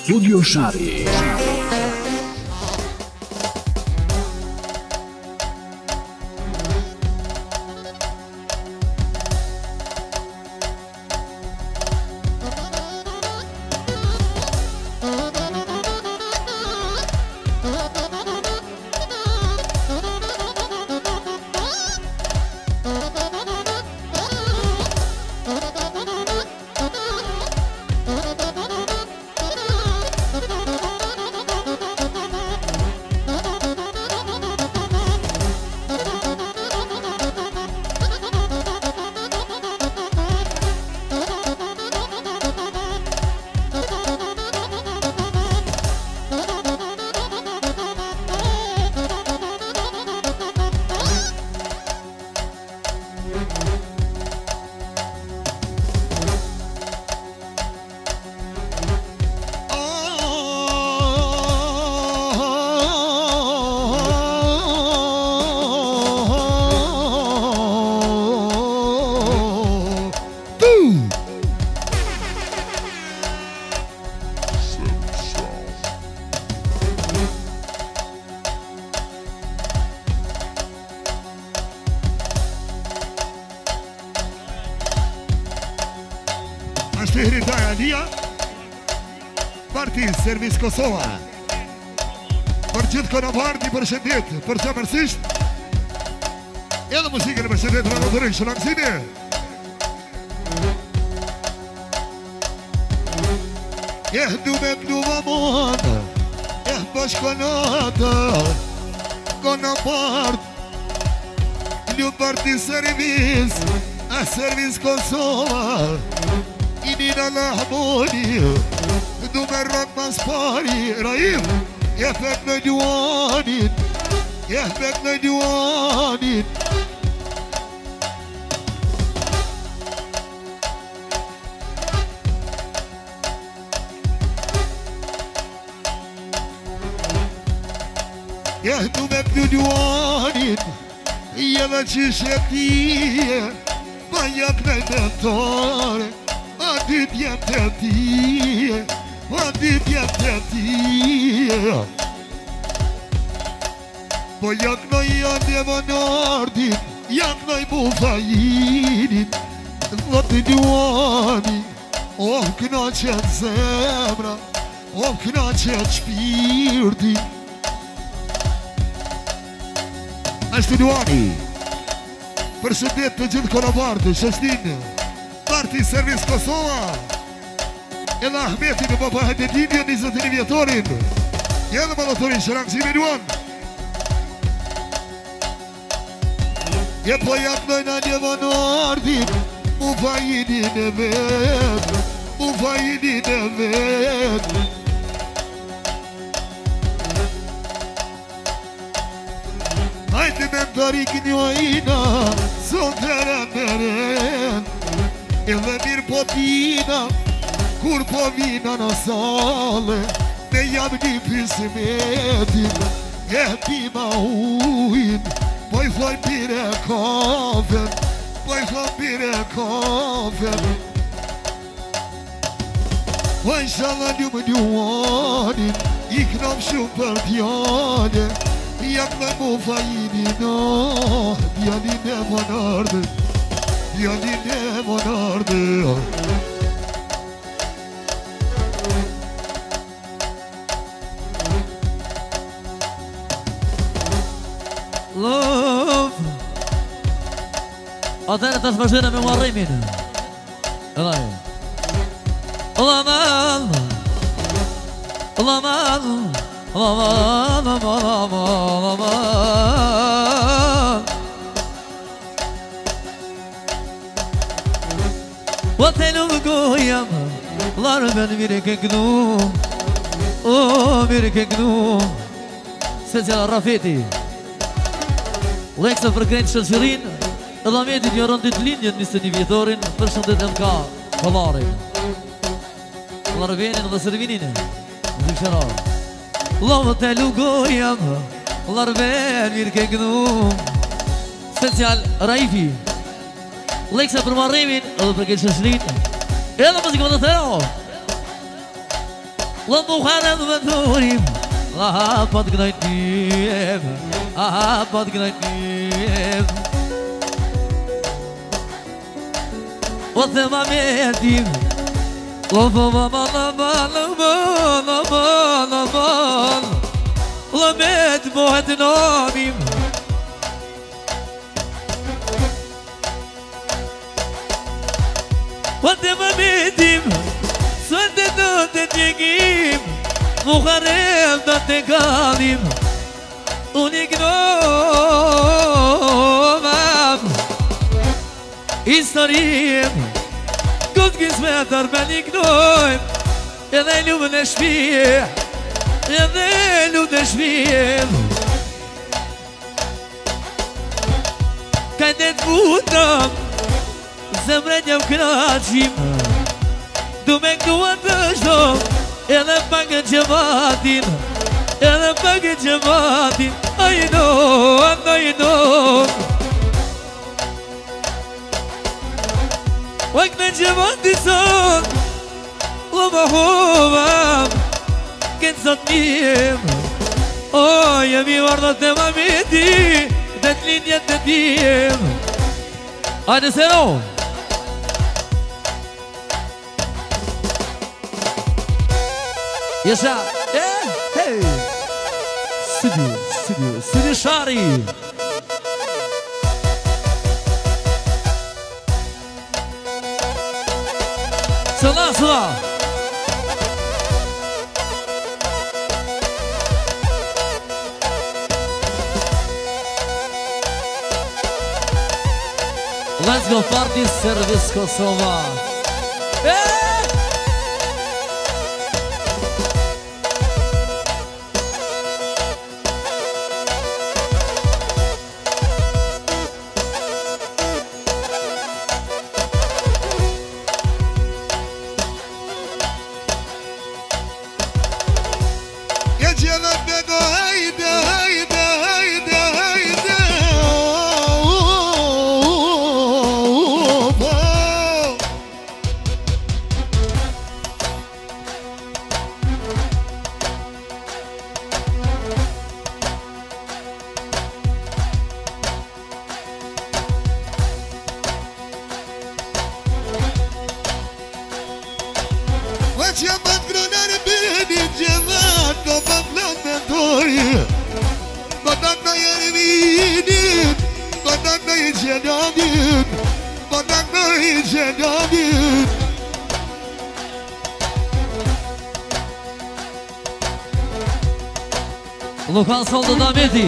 Studio Shari. Servis Kosova. Për gjithë konovardi për shëndet, për që mërsisht edhe muzikën për shëndet në vëtërin shënamësini. Du me plu më mundë, bashkonata, konopart, një parti servis, a servis Kosova, inina lahmoni, du me rrët mas pari, Raim, jefet me duanin, jefet me duanin. Du me plu duanin, jeve që shetije, ma jep me mentore, a dy djemë të tije, a dy djemë të tije. Po jaknoj janë e vanardin, jaknoj bufajinin, vëtë duani, oh këna qëtë zemra, oh këna qëtë shpirti. Ashtu duani, për shëndet të gjithë konobartë, shështinë, Parti Servis Kosova, edhe Ahmeti në Papa Hededinja 21 vjetorin, edhe Malatorin Shëramësime duan. Po jaknojna një vanardin, mu fajinin e vetë, mu fajinin e vetë. Hajde me më tarik një ajina, son të rëndëren, edhe mirë po tina, kur po vina në sale, me jam një pismetin, e pima ujin, po i thoj pire kafen, po i thoj pire kafen. Po i shala një më duanin, i knam shumë për tjane, jak me mu fajinin, djanin e monarde, djanin e monarde. Love. Atëherë tash vazhdojmë me marrimin. Edhe. Aman. Aman. Vatelu më gojam, larë ben mire ke gnu, mire ke gnu. Special Rafeti Leksa për krejtë shëllëshërin, edhe Ahmetit një rëndit linjën 21 vjetorin, për shëndet MK Këllarin. Larvenin dhe Servinin, Zikshërar. Lovë të lugojam, larven mirë ke gnu. Special Raifi Leksa për marrimin, edhe për krejtë shëllëshërin, edhe muzikë më të thero. La muharem vëndurim La pat gnajtim Pat gnajtim O të ma metim La met mohet namim O të ma metim Së të në të tjegim Muharem da te galim Unë ignovam Historim Këtë kismetër me n'ignojm Edhe ljubën e shpije Edhe ljubën e shpije Kajtë të butëm Zemre njëm kraqim Du me këtua të shdom Edhe pangën që matin Edhe pangën që matin Ajnon, ajnon Wakna gjemati son O më huvam Këtë sot njëm O jemi vardot e mamiti Dhe të linjet të tjem Ajde se no Jesha Hey Sidi Shari Sëla Let's go party service Kosova Lukan solda Dameti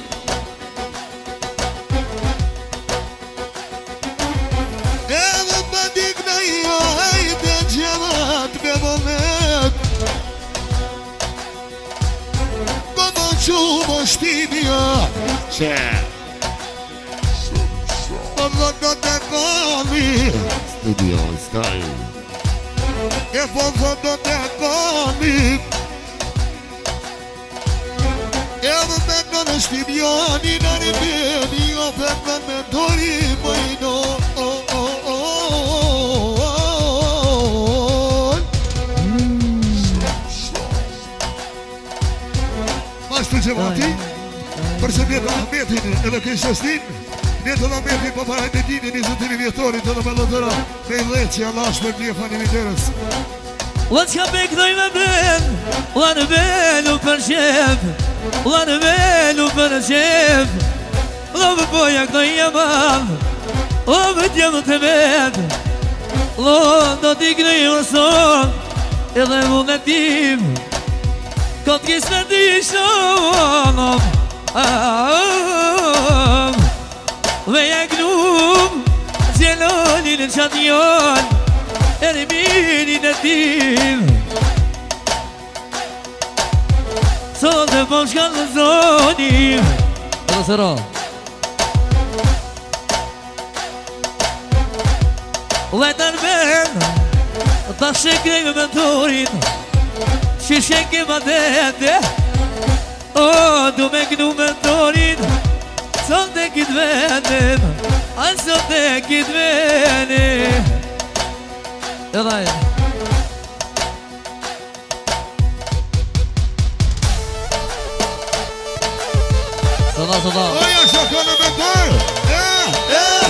Edhe më dikna jo Hajde gjemat me volet Komo qumo shtimja Që Komo do të koni Studio Style E po do të koni Edhe me në në shtimjani në një beni O për në mentori mëjno Mashtu gjemati Përse vjetë Ahmetin edhe Krishostin Vjetë Ahmetin për parajt e dini 23 vjetorit edhe me lëtëra Me i leqë Allah shpër një fanimiterës Ula që ka bekdoj me ben Ula në belu për qef Ula në belu për qef Ula më boja këtoj jaman Ula më tjemë të bet Ula do t'i këtoj mëson Edhe mund e tim Këtë kisë në t'i shonom Veja knum Gjelonin e qatjon Erminin e tim Sot e po shkallë në zonim Edhe sëra Letar ben Ta shekrej me mentorin Që sheke ma dete O, du me kënu mentorin Sot e kitë venem A sot e kitë venem Edaj صدا ويا شكرا من دور